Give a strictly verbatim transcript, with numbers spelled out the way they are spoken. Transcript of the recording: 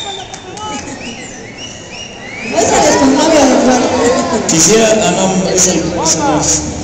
Ese es con novio de Eduardo. Quisiera, ah no, ese, ese no es.